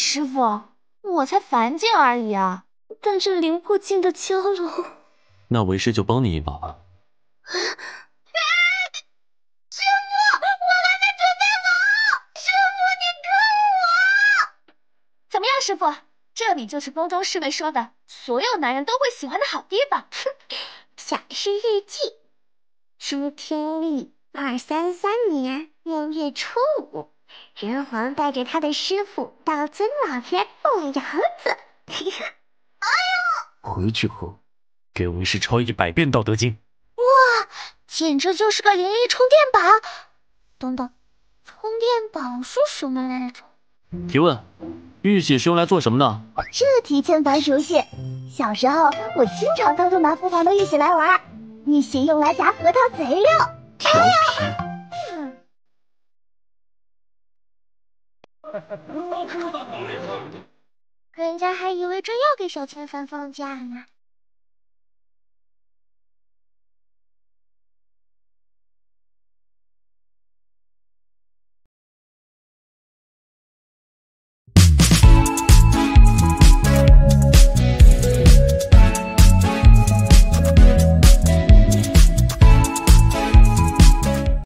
师傅，我才凡境而已啊，但这灵魄境的交流…… 那为师就帮你一把吧。 师傅，我还没准备好，师傅你看我。怎么样，师傅？这里就是宫中侍卫说的所有男人都会喜欢的好地方。小师日记：朱天历233年6月初5，人皇带着他的师傅到尊老院供养子。 回去后，给为师抄100遍《道德经》。 哇，简直就是个灵异充电宝！等等，充电宝是什么来着？ 提问：玉玺是用来做什么的？ 这题千凡熟悉，小时候我经常偷偷拿厨房的玉玺来玩。玉玺用来夹核桃贼溜。 调皮。 人家还以为真要给小千凡放假呢。